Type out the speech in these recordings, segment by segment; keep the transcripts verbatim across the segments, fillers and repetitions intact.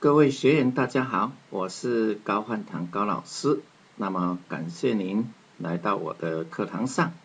各位学员大家好，我是高焕堂高老师。那么感谢您来到我的课堂上。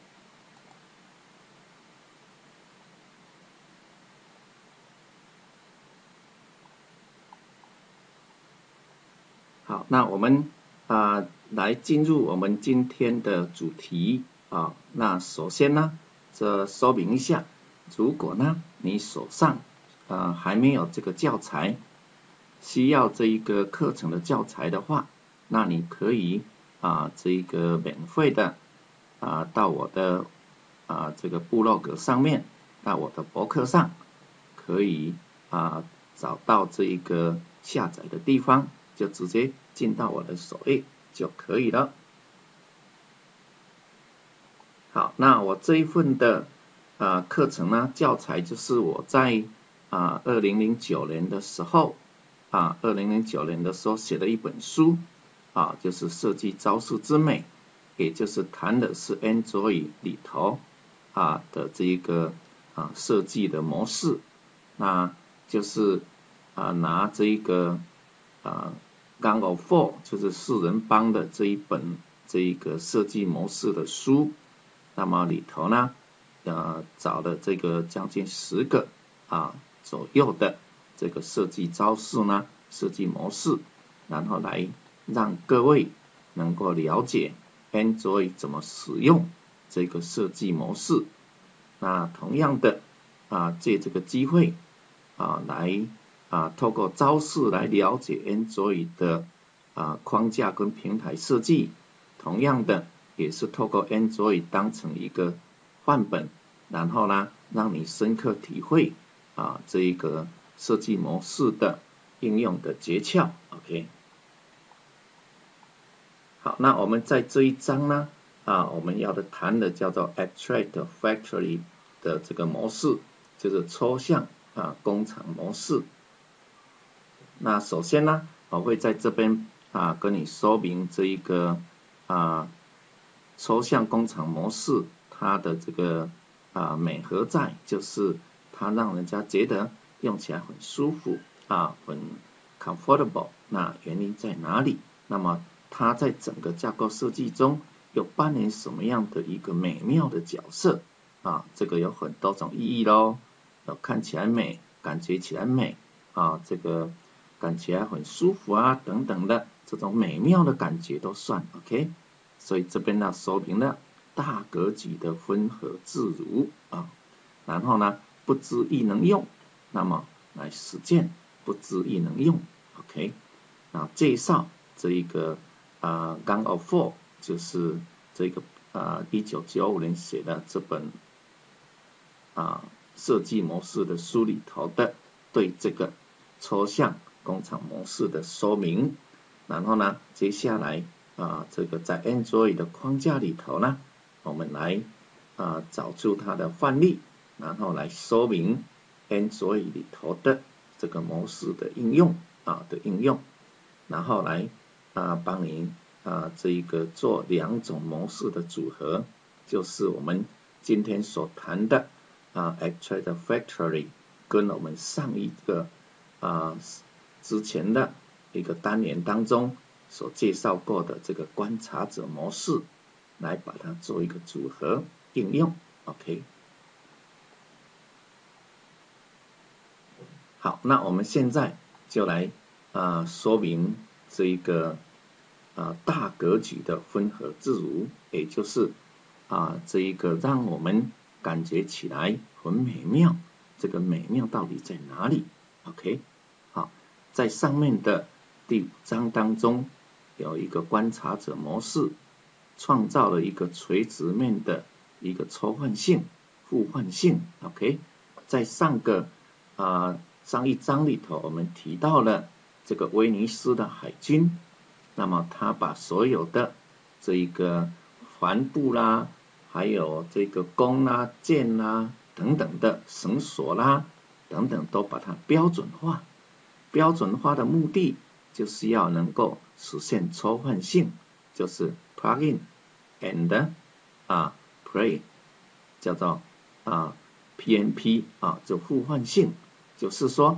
好，那我们啊、呃、来进入我们今天的主题啊。那首先呢，这说明一下，如果呢你手上啊、呃、还没有这个教材，需要这一个课程的教材的话，那你可以啊这一个免费的啊到我的啊这个部落格上面，到我的博客上，可以啊找到这一个下载的地方，就直接进到我的首页就可以了。好，那我这一份的啊课程呢，教材就是我在啊二零零九年的时候啊二零零九年的时候写的一本书啊，就是设计招式之美，也就是谈的是 Android 里头啊的这一个啊设计的模式，那就是啊拿这一个啊 Gang of Four 就是四人帮的这一本这一个设计模式的书。那么里头呢，呃，找了这个将近十个啊左右的这个设计招式呢，设计模式，然后来让各位能够了解 Android 怎么使用这个设计模式。那同样的啊，借这个机会啊，来啊，透过招式来了解 Android 的啊框架跟平台设计。同样的，也是透过 Android 当成一个范本，然后呢，让你深刻体会啊这一个设计模式的应用的诀窍。OK， 好，那我们在这一章呢啊，我们要的谈的叫做 Abstract Factory 的这个模式，就是抽象啊工厂模式。那首先呢，我会在这边啊跟你说明这一个啊抽象工厂模式它的这个啊美何在，就是它让人家觉得用起来很舒服啊，很 comfortable。那原因在哪里？那么它在整个架构设计中又扮演什么样的一个美妙的角色啊？这个有很多种意义咯，有看起来美，感觉起来美啊，这个感起来很舒服啊等等的这种美妙的感觉都算 OK。所以这边呢说明了大格局的分合自如啊，然后呢不知亦能用，那么来实践不知亦能用 OK。那介绍这一个啊 Gang of Four 就是这个啊一九九五年写的这本啊设计模式的书里头的对这个抽象工厂模式的说明，然后呢接下来啊，这个在 Android 的框架里头呢，我们来啊找出它的范例，然后来说明 Android 里头的这个模式的应用啊的应用，然后来啊帮你啊这一个做两种模式的组合，就是我们今天所谈的啊 Abstract Factory 跟我们上一个啊之前的一个单元当中所介绍过的这个观察者模式，来把它做一个组合应用 OK。 好，那我们现在就来啊说明这一个啊大格局的分合自如，也就是啊这一个让我们感觉起来很美妙，这个美妙到底在哪里 OK。 好，在上面的第五章当中有一个观察者模式，创造了一个垂直面的一个抽换性互换性 OK。 在上个啊上一章里头我们提到了这个威尼斯的海军，那么他把所有的这一个帆布啦，还有这个弓啦、箭啦等等的绳索啦等等都把它标准化，标准化的目的就是要能够实现抽换性，就是 plug in and 啊 play 叫做啊 P N P 啊，就互换性，就是说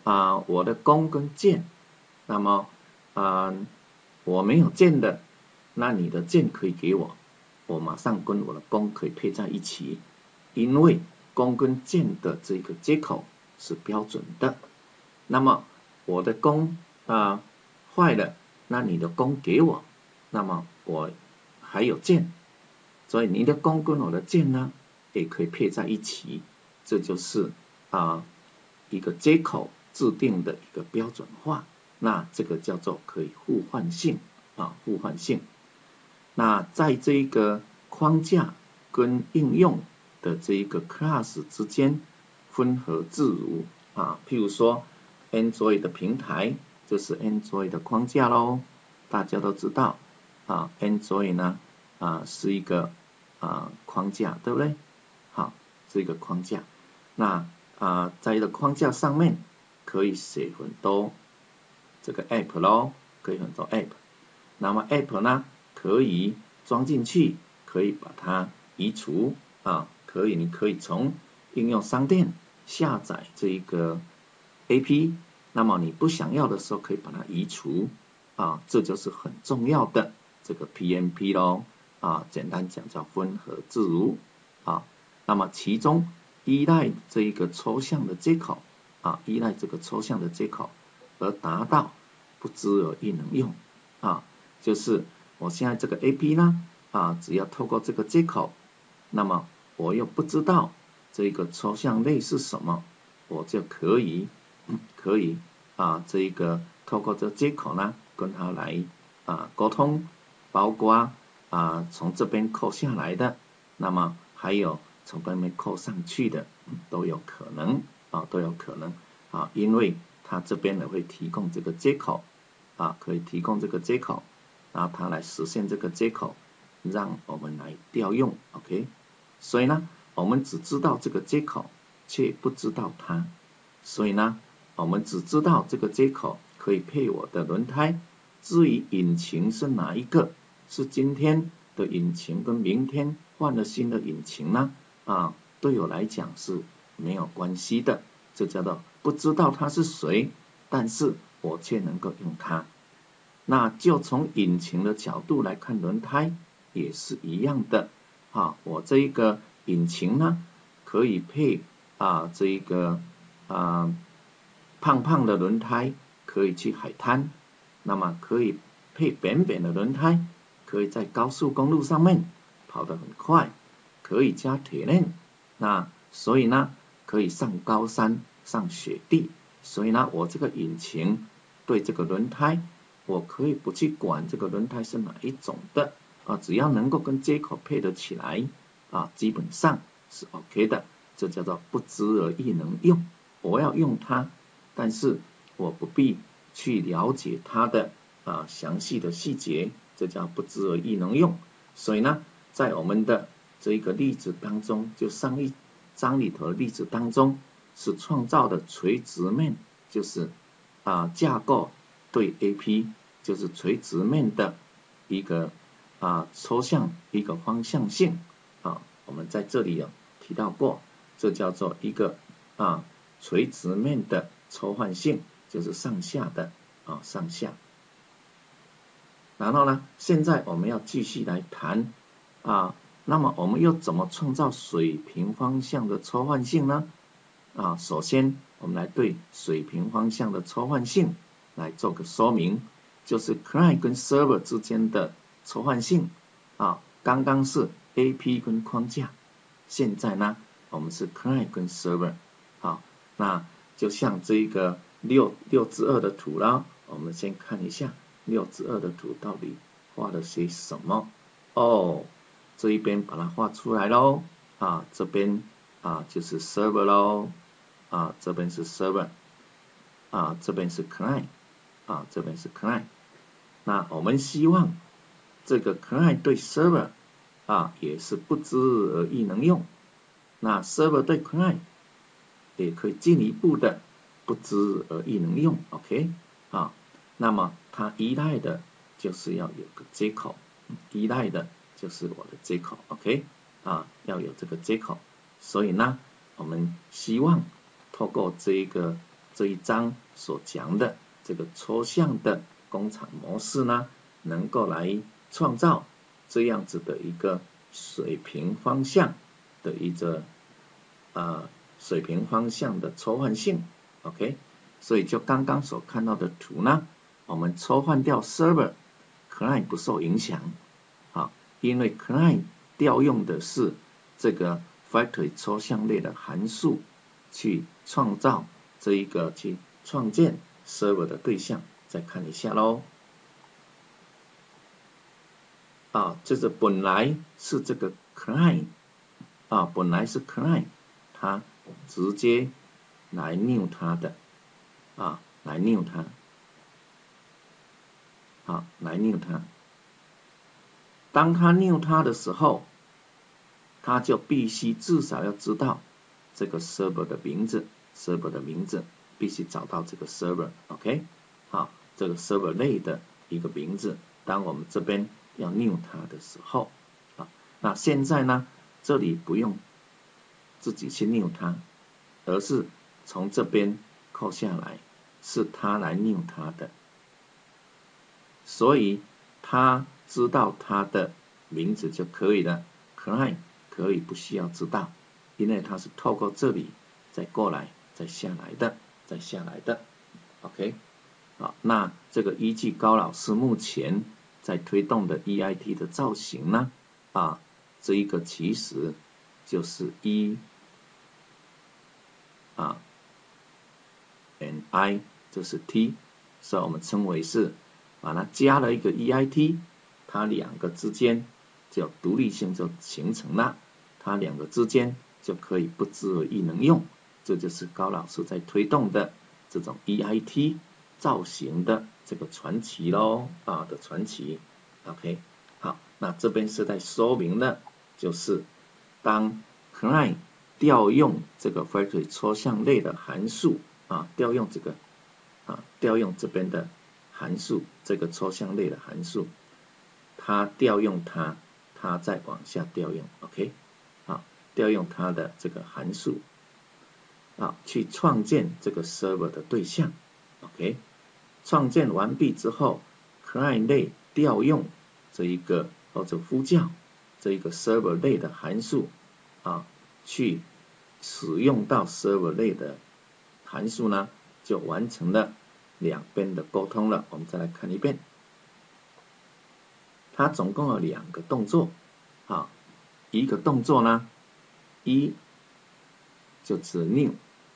啊、呃、我的弓跟箭，那么啊、呃、我没有箭的，那你的箭可以给我，我马上跟我的弓可以配在一起，因为弓跟箭的这个接口是标准的。那么我的弓啊坏了，那你的弓给我，那么我还有箭，所以你的弓跟我的箭呢也可以配在一起，这就是啊一个接口制定的一个标准化，那这个叫做可以互换性啊互换性。那在这一个框架跟应用的这一个 class 之间分合自如啊，譬如说 Android 的平台就是 Android 的框架咯，大家都知道啊 Android 呢啊是一个啊框架，对不对？好，是一个框架。那啊在一个框架上面可以写很多这个 app 咯，可以很多 app。那么 app 呢可以装进去，可以把它移除啊，可以你可以从应用商店下载这一个 A P， 那么你不想要的时候可以把它移除啊，这就是很重要的这个 P M P 咯啊，简单讲叫分合自如啊。那么其中依赖这一个抽象的接口啊，依赖这个抽象的接口而达到不知而亦能用啊，就是我现在这个 A P 呢啊，只要透过这个接口，那么我又不知道这个抽象类是什么，我就可以、嗯、可以啊这一个透过这接口呢跟它来啊沟通，包括啊从这边扣下来的，那么还有从那边扣上去的、嗯、都有可能啊都有可能啊，因为它这边呢会提供这个接口啊，可以提供这个接口，然后它来实现这个接口，让我们来调用 ，OK。所以呢，我们只知道这个接口，却不知道它。所以呢，我们只知道这个接口可以配我的轮胎，至于引擎是哪一个，是今天的引擎跟明天换了新的引擎呢？啊，对我来讲是没有关系的，这叫做不知道它是谁，但是我却能够用它。那就从引擎的角度来看轮胎也是一样的啊，我这一个引擎呢可以配啊这一个啊胖胖的轮胎可以去海滩，那么可以配扁扁的轮胎可以在高速公路上面跑得很快，可以加铁链，那所以呢可以上高山上雪地，所以呢我这个引擎对这个轮胎我可以不去管这个轮胎是哪一种的啊，只要能够跟接口配得起来啊，基本上是 OK 的，这叫做不知而亦能用。我要用它，但是我不必去了解它的啊详细的细节，这叫不知而亦能用。所以呢，在我们的这一个例子当中，就上一章里头的例子当中，是创造的垂直面，就是啊架构对 A P 就是垂直面的一个啊抽象一个方向性啊，我们在这里有提到过，这叫做一个啊垂直面的抽换性，就是上下的啊上下。然后呢，现在我们要继续来谈啊，那么我们又怎么创造水平方向的抽换性呢？啊，首先我们来对水平方向的抽换性来做个说明，就是 client 跟 server 之间的抽换性啊，刚刚是 A P 跟框架，现在呢我们是 client 跟 server， 好，那就像这个六六之二的图啦，我们先看一下六之二的图到底画了些什么哦，这一边把它画出来咯啊，这边啊就是 server 咯啊，这边是 server 啊，这边是 client 啊，这边是 client。那我们希望这个 client 对 server 啊也是不知而亦能用，那 server 对 client 也可以进一步的不知而亦能用 ，OK 啊，那么它依赖的就是要有个接口，依赖的就是我的接口 ，OK 啊，要有这个接口，所以呢，我们希望透过这一个这一章所讲的这个抽象的工厂模式呢，能够来创造这样子的一个水平方向的一个啊水平方向的抽换性 ，OK， 所以就刚刚所看到的图呢，我们抽换掉 server client 不受影响，啊，因为 client 调用的是这个 factory 抽象类的函数去创造这一个去创建 server 的对象，再看一下咯。啊，就是本来是这个 client 啊，本来是 client， 它直接来 new 它的啊，来 new 它，啊，来 new 它。当它 new 它的时候，它就必须至少要知道这个 server 的名字 ，server 的名字必须找到这个 server，OK， 好，这个 server 类的一个名字。当我们这边要 new 它的时候，啊，那现在呢，这里不用自己去 new 它，而是从这边扣下来，是它来 new 它的，所以它知道它的名字就可以了 ，client 可以不需要知道，因为它是透过这里再过来再下来的，再下来的 ，OK， 好，那这个依据高老师目前在推动的 E I T 的造型呢，啊，这一个其实就是 E 啊 and I 就是 T， 所以我们称为是把它加了一个 E I T， 它两个之间就独立性就形成了，它两个之间就可以不知而亦能用，这就是高老师在推动的这种 E I T 造型的这个传奇咯，啊的传奇 ，OK， 好，那这边是在说明的，就是当 client 调用这个 factory 抽象类的函数啊，调用这个啊，调用这边的函数，这个抽象类的函数，它调用它，它再往下调用 ，OK， 好，调用它的这个函数啊，去创建这个 server 的对象 ，OK。创建完毕之后 ，client 类调用这一个或者呼叫这一个 server 类的函数啊，去使用到 server 类的函数呢，就完成了两边的沟通了。我们再来看一遍，它总共有两个动作啊，一个动作呢，一就指 new，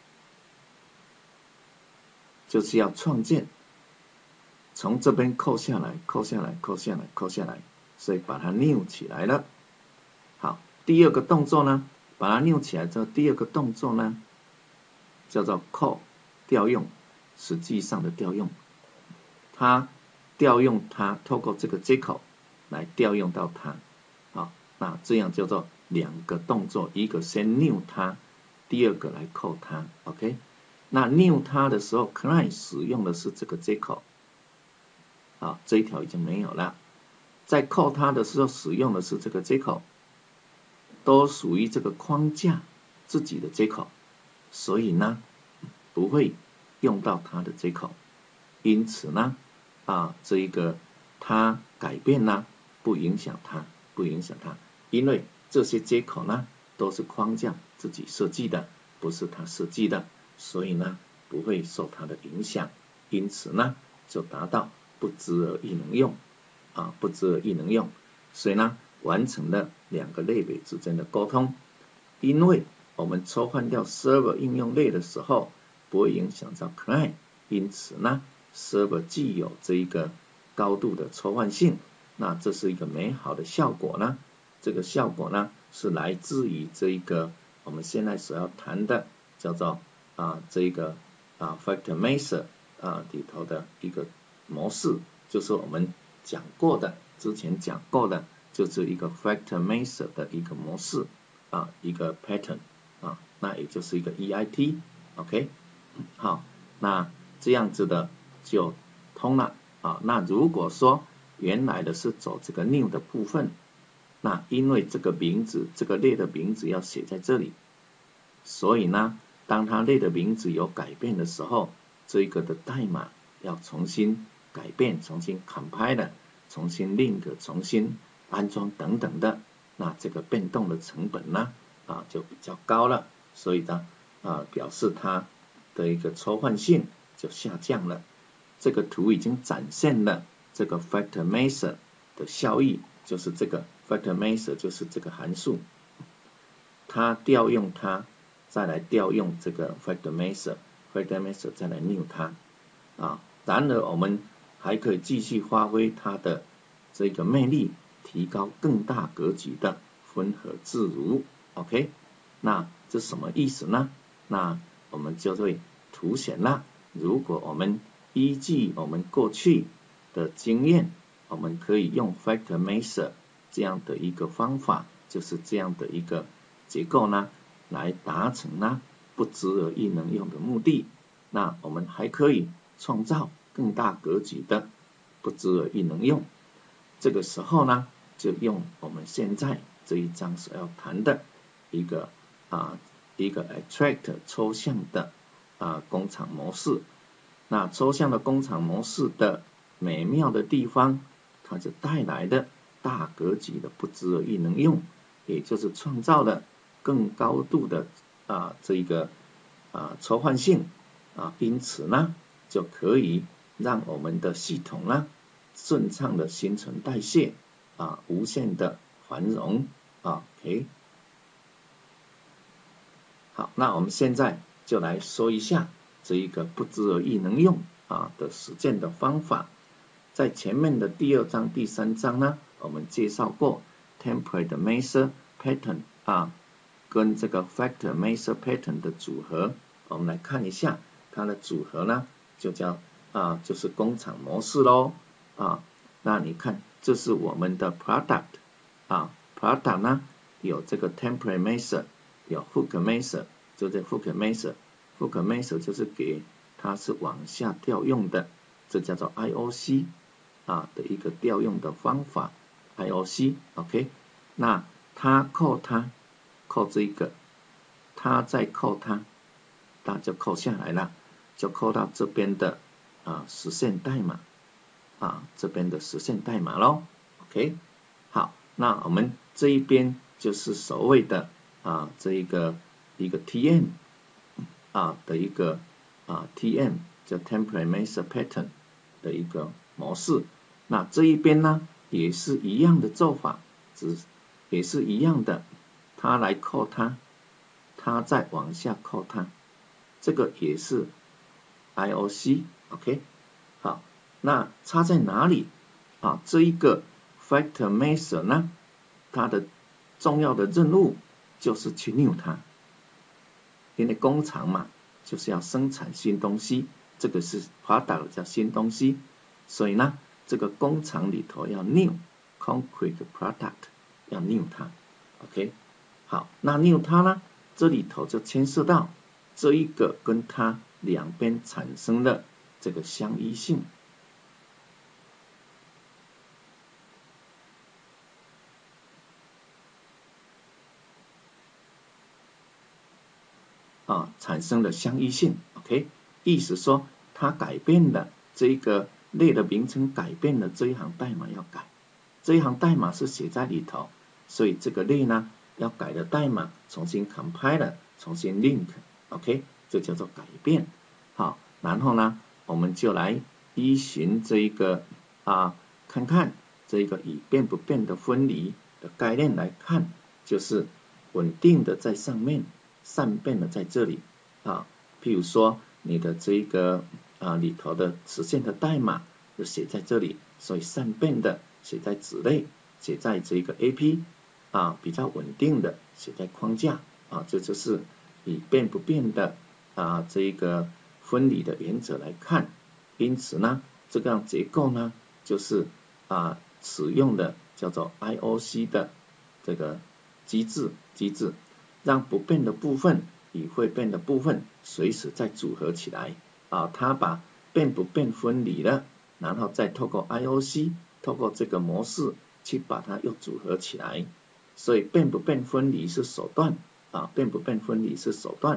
就是要创建。从这边扣下来，扣下来，扣下来，扣下来，所以把它 new 起来了。好，第二个动作呢，把它 new 起来之后，第二个动作呢，叫做 call 调用，实际上的调用，它调用它，透过这个接口来调用到它。好，那这样叫做两个动作，一个先 new 它，第二个来 call 它 ，OK？ 那 new 它的时候 ，client 使用的是这个接口。好，这一条已经没有了。在call它的时候使用的是这个接口，都属于这个框架自己的接口，所以呢不会用到它的接口。因此呢啊这一个它改变呢不影响它，不影响它，因为这些接口呢都是框架自己设计的，不是它设计的，所以呢不会受它的影响。因此呢就达到不知而亦能用啊，不知而亦能用，所以呢，完成了两个类别之间的沟通。因为我们抽换掉 server 应用类的时候，不会影响到 client， 因此呢 ，server 既有这一个高度的抽换性，那这是一个美好的效果呢。这个效果呢，是来自于这一个我们现在所要谈的叫做啊这一个啊 factor measure 啊里头的一个模式，就是我们讲过的，之前讲过的，就是一个 factor measure 的一个模式啊，一个 pattern 啊，那也就是一个 E I T，OK， 好，那这样子的就通了啊。那如果说原来的是走这个 new 的部分，那因为这个名字，这个列的名字要写在这里，所以呢， 当它类的名字有改变的时候，这一个的代码要重新改变，重新 compile， 重新 link， 重新安装等等的，那这个变动的成本呢啊就比较高了，所以呢啊表示它的一个抽换性就下降了。这个图已经展现了这个 factor measure 的效益，就是这个 factor measure 就是这个函数，它调用它，再来调用这个 factor measure，factor measure 再来 new 它啊。然而我们还可以继续发挥它的这个魅力，提高更大格局的分合自如。OK， 那这什么意思呢？那我们就会凸显了，如果我们依据我们过去的经验，我们可以用 factor measure 这样的一个方法，就是这样的一个结构呢，来达成呢不知而亦能用的目的。那我们还可以创造更大格局的不知而亦能用。这个时候呢，就用我们现在这一章所要谈的一个啊一个 abstract 抽象的啊工厂模式。那抽象的工厂模式的美妙的地方，它就带来的大格局的不知而亦能用，也就是创造了更高度的啊这一个啊抽换性啊，因此呢就可以让我们的系统呢顺畅的新陈代谢啊，无限的繁荣啊 ，OK。好，那我们现在就来说一下这一个不知而亦能用啊的实践的方法。在前面的第二章、第三章呢，我们介绍过 template measure pattern 啊，跟这个 factor measure pattern 的组合。我们来看一下它的组合呢，就叫啊，就是工厂模式咯啊。那你看，这是我们的 product 啊 ，product 呢有这个 template measure， 有 hook measure， 就这 hook measure，hook measure 就是给它是往下调用的，这叫做 I O C 啊的一个调用的方法 ，I O C，OK， 那它扣它扣这个，它再扣它，它就扣下来了，就扣到这边的啊实现代码啊这边的实现代码咯 ，OK， 好，那我们这一边就是所谓的啊这一个一个 T M 啊的一个啊 T M 叫 template measure pattern 的一个模式。那这一边呢也是一样的做法，只也是一样的，它来扣它，它再往下扣它，这个也是 I O C，OK， 好，那差在哪里啊？这一个 factor measure 呢，它的重要的任务就是去 new 它，因为工厂嘛，就是要生产新东西，这个是 product 叫新东西，所以呢，这个工厂里头要 new concrete product， 要 new 它 ，OK， 好，那 new 它呢，这里头就牵涉到这一个跟它两边产生的这个相依性啊，产生了相依性 ，OK， 意思说它改变了这一个类的名称，改变了这一行代码要改，这一行代码是写在里头，所以这个类呢要改的代码重新 compile， 重新 link，OK， 这叫做改变。好，然后呢，我们就来依循这一个啊，看看这一个以变不变的分离的概念来看，就是稳定的在上面，善变的在这里啊。譬如说你的这一个啊里头的实现的代码就写在这里，所以善变的写在子类，写在这个 A P 啊，比较稳定的写在框架啊，这就是以变不变的啊这一个分离的原则来看。因此呢，这个样结构呢，就是啊使用的叫做 I O C 的这个机制机制，让不变的部分与会变的部分随时再组合起来啊，它把变不变分离了，然后再透过 I O C， 透过这个模式去把它又组合起来。所以变不变分离是手段啊，变不变分离是手段，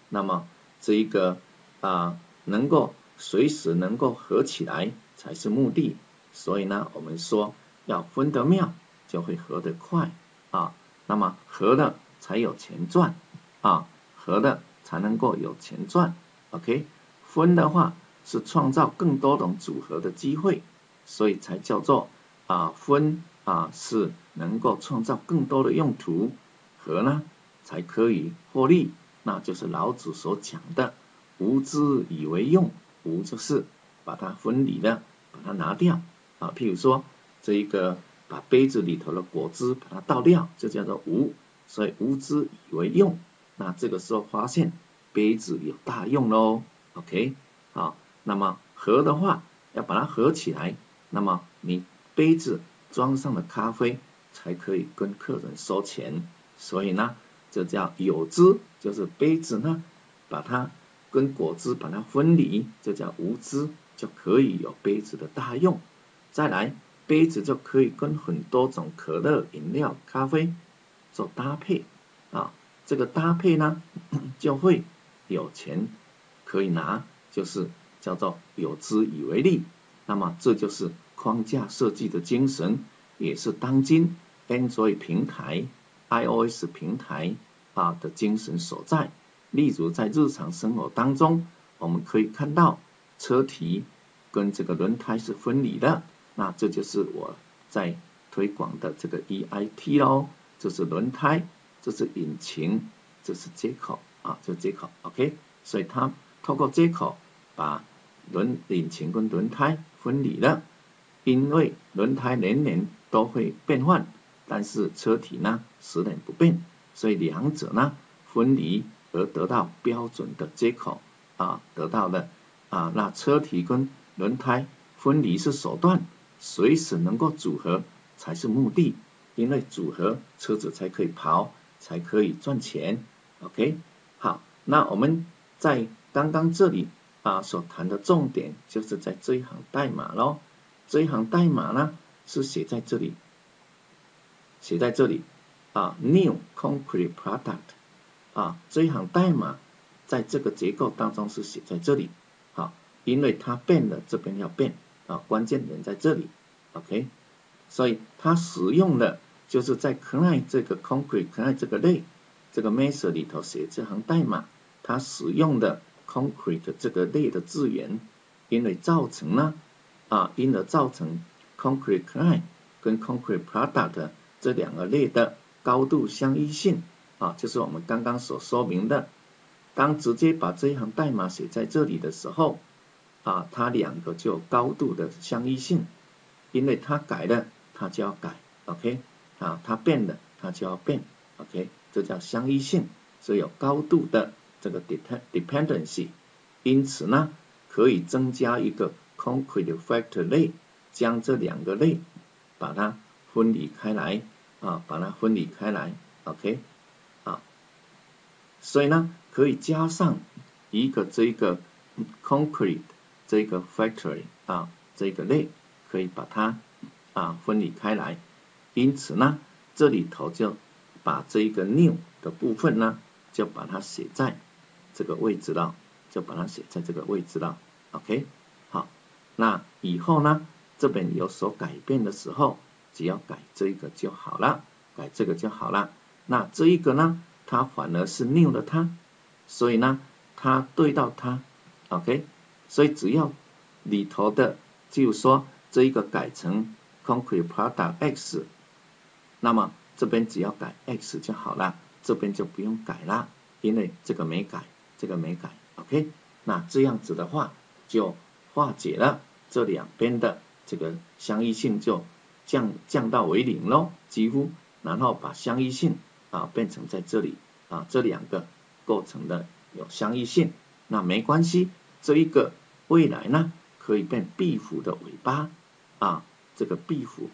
那么这一个啊能够随时能够合起来才是目的，所以呢我们说要分得妙就会合得快啊，那么合了才有钱赚啊，合了才能够有钱赚 ，OK， 分的话是创造更多种组合的机会，所以才叫做啊分啊是能够创造更多的用途，合呢才可以获利，那就是老子所讲的无之以为用，无就是把它分离了，把它拿掉啊，譬如说这一个把杯子里头的果汁把它倒掉，就叫做无，所以无之以为用，那这个时候发现杯子有大用咯 ，OK， 好，那么合的话要把它合起来，那么你杯子装上了咖啡才可以跟客人收钱，所以呢这叫有之，就是杯子呢把它跟果汁把它分离，这叫无之，就可以有杯子的大用。再来杯子就可以跟很多种可乐、饮料、咖啡做搭配啊，这个搭配呢就会有钱可以拿，就是叫做有之以为利。那么这就是框架设计的精神，也是当今 Android 平台、iOS 平台啊的精神所在。例如在日常生活当中，我们可以看到车体跟这个轮胎是分离的，那这就是我在推广的这个 E I T 咯，这是轮胎，这是引擎，这是接口啊，这接口 OK， 所以它透过接口把轮引擎跟轮胎分离了，因为轮胎年年都会变换，但是车体呢十年不变，所以两者呢分离而得到标准的接口啊，得到了啊，那车体跟轮胎分离是手段，随时能够组合才是目的，因为组合车子才可以跑，才可以赚钱 ，OK， 好，那我们在刚刚这里啊所谈的重点就是在这一行代码咯，这一行代码呢是写在这里，写在这里啊 ，New Concrete Product 啊，这一行代码在这个结构当中是写在这里，好，因为它变了，这边要变啊，关键点在这里 ，OK， 所以它使用的就是在 client 这个 concrete client 这个类这个 method 里头写这行代码，它使用的 concrete 这个类的字元，因为造成呢啊，因而造成 concrete client 跟 concrete product 这两个类的高度相异性啊，就是我们刚刚所说明的，当直接把这一行代码写在这里的时候啊，它两个就有高度的相异性，因为它改了它就要改 ，OK， 啊，它变了它就要变 ，OK， 这叫相异性，所以有高度的这个 dependency， 因此呢可以增加一个 concrete factor 类，将这两个类把它分离开来啊，把它分离开来 ，OK， 啊，所以呢可以加上一个这个 concrete 这个 factory 啊这个类，可以把它啊分离开来，因此呢这里头就把这一个 new 的部分呢就把它写在这个位置了，就把它写在这个位置了 ，OK， 好，那以后呢这边有所改变的时候，只要改这一个就好了，改这个就好了，那这一个呢它反而是 new 了它，所以呢它对到它 ，OK， 所以只要里头的就是说这一个改成 concrete product X， 那么这边只要改 X 就好了，这边就不用改了，因为这个没改，这个没改 ，OK， 那这样子的话就化解了这两边的这个相异性，就降降到为零咯，几乎，然后把相异性啊变成在这里啊这两个构成的有相异性，那没关系，这一个未来呢可以变壁虎的尾巴啊，这个壁虎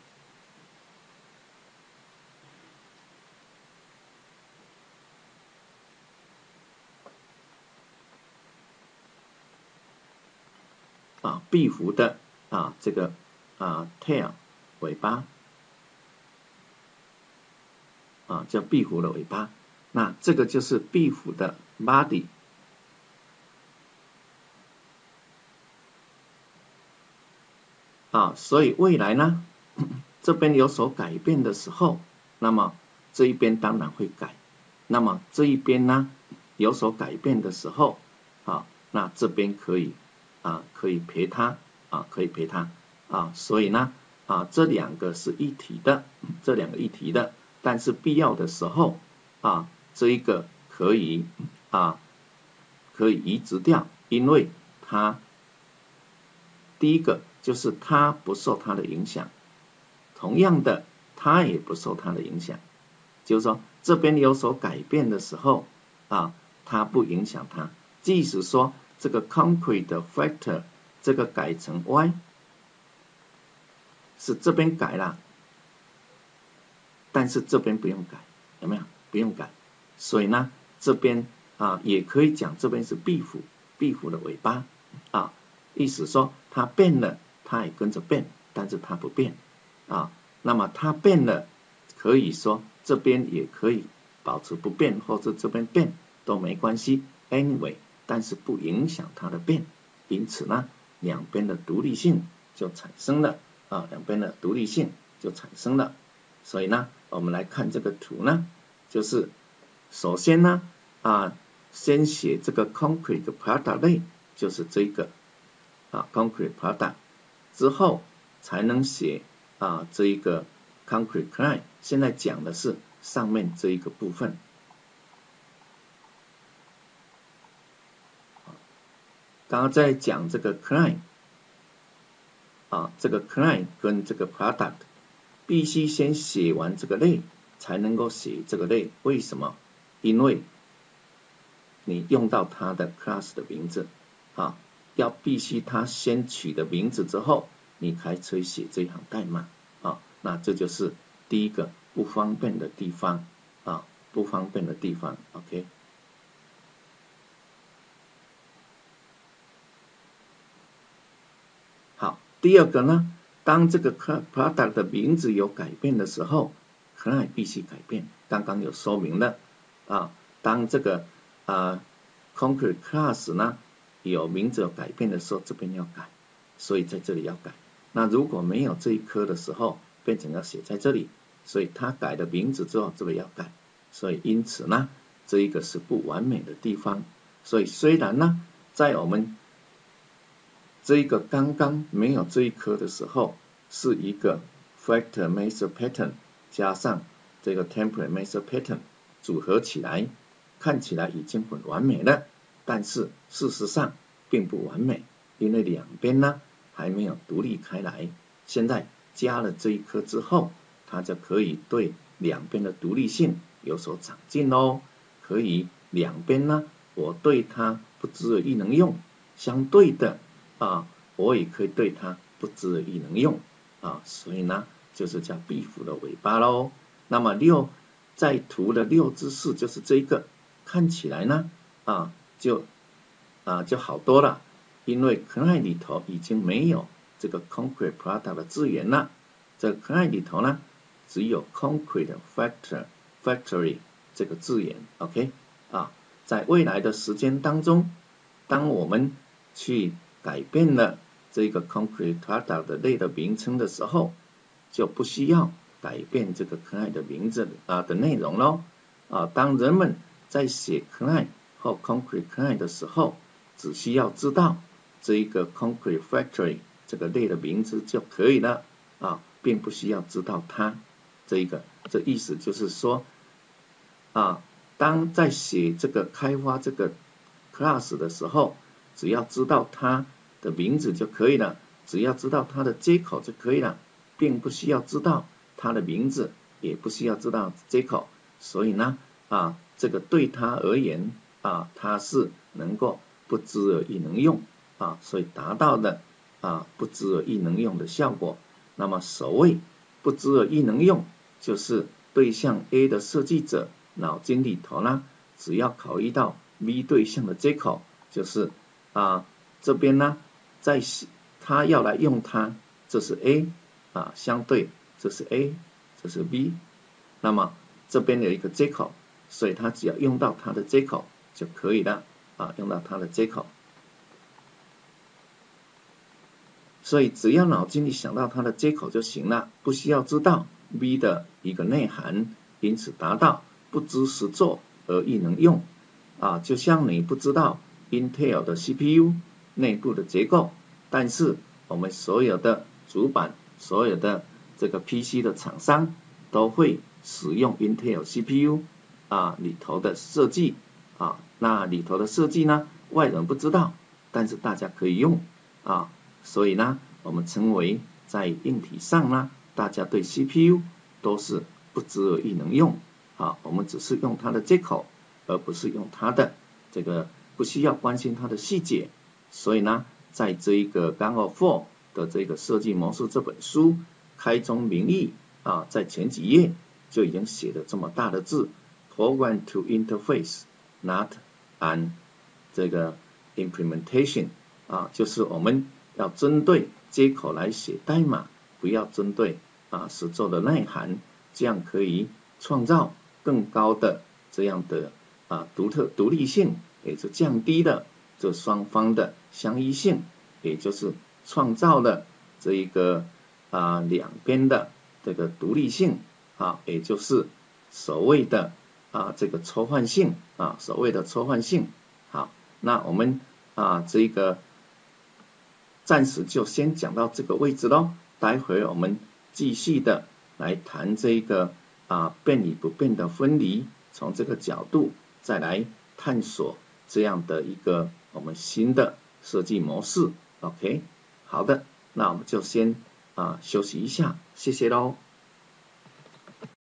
啊壁虎的啊这个啊 tail 尾巴啊叫壁虎的尾巴，那这个就是壁虎的 body 啊，所以未来呢，这边有所改变的时候，那么这一边当然会改。那么这一边呢有所改变的时候，啊，那这边可以啊可以陪他啊可以陪他啊，所以呢啊这两个是一体的，这两个一体的，但是必要的时候啊这一个可以啊可以移植掉，因为它第一个就是它不受它的影响，同样的它也不受它的影响，就是说这边有所改变的时候啊，它不影响它。即使说这个 concrete factor 这个改成 y， 是这边改了，但是这边不用改，有没有？不用改。所以呢，这边啊也可以讲这边是壁虎，壁虎的尾巴啊，意思说它变了，它也跟着变，但是它不变啊。那么它变了，可以说这边也可以保持不变，或者这边变都没关系 ，anyway， 但是不影响它的变。因此呢，两边的独立性就产生了啊，两边的独立性就产生了。所以呢，我们来看这个图呢，就是首先呢啊，先写这个 concrete product 类，就是这个啊 concrete product， 之后才能写啊这一个 concrete cline。现在讲的是上面这一个部分。刚刚在讲这个 cline 啊，这个 cline 跟这个 product 必须先写完这个类，才能够写这个类。为什么？因为你用到它的 class 的名字啊，要必须它先取的名字之后，你才可以写这一行代码啊。那这就是第一个不方便的地方啊，不方便的地方。OK。好，第二个呢，当这个 product 的名字有改变的时候 ，cline 必须改变。刚刚有说明了啊，当这个啊 concrete class 呢有名字有改变的时候，这边要改，所以在这里要改。那如果没有这一颗的时候，变成要写在这里，所以它改了名字之后，这个要改。所以因此呢，这一个是不完美的地方。所以虽然呢，在我们这一个刚刚没有这一颗的时候，是一个 factor master pattern 加上这个 template master pattern 组合起来，看起来已经很完美了，但是事实上并不完美，因为两边呢还没有独立开来。现在加了这一颗之后，它就可以对两边的独立性有所长进哦。可以两边呢，我对它不知而亦能用，相对的啊，我也可以对它不知而亦能用啊，所以呢，就是叫壁虎的尾巴喽。那么六在图的六之四就是这一个，看起来呢啊就啊就好多了，因为 cline 里头已经没有这个 concrete product 的字元了，这 cline 里头呢只有 concrete factor factory 这个字眼 ，OK 啊，在未来的时间当中，当我们去改变了这个 concrete product 的类的名称的时候，就不需要改变这个 cline 的名字啊的内容咯。啊，当人们在写 cline 或 concrete cline 的时候，只需要知道这一个 concrete factory 这个类的名字就可以了啊，并不需要知道它这一个。这意思就是说啊，当在写这个开发这个 class 的时候，只要知道它的名字就可以了，只要知道它的接口就可以了，并不需要知道它的名字，也不需要知道接口。所以呢啊，这个对它而言啊，它是能够不知而亦能用啊，所以达到了啊不知而亦能用的效果。那么所谓不知而亦能用，就是对象 A 的设计者脑筋里头呢，只要考虑到 B 对象的接口，就是啊这边呢，在他要来用它，这是 A 啊，相对这是 A， 这是 B， 那么这边有一个接口，所以他只要用到它的接口就可以了啊，用到它的接口。 所以只要脑筋里想到它的接口就行了，不需要知道 V 的一个内涵，因此达到不知实作而亦能用啊，就像你不知道 Intel 的 C P U 内部的结构，但是我们所有的主板，所有的这个 P C 的厂商都会使用 Intel C P U 啊里头的设计啊，那里头的设计呢，外人不知道，但是大家可以用啊，所以呢，我们称为在硬体上呢，大家对 C P U 都是不知而亦能用啊，我们只是用它的接口，而不是用它的这个不需要关心它的细节。所以呢，在这一个 Gang of Four 的这个设计模式这本书开宗明义啊，在前几页就已经写了这么大的字 ，Program to Interface, not an 这个 implementation 啊，就是我们要针对接口来写代码，不要针对啊实作的内涵，这样可以创造更高的这样的啊独特独立性，也是降低了这双方的相依性，也就是创造了这一个啊两边的这个独立性啊，也就是所谓的啊这个抽换性啊，所谓的抽换性。好，那我们啊这个暂时就先讲到这个位置咯，待会我们继续的来谈这个啊变与不变的分离，从这个角度再来探索这样的一个我们新的设计模式。OK， 好的，那我们就先啊休息一下，谢谢咯。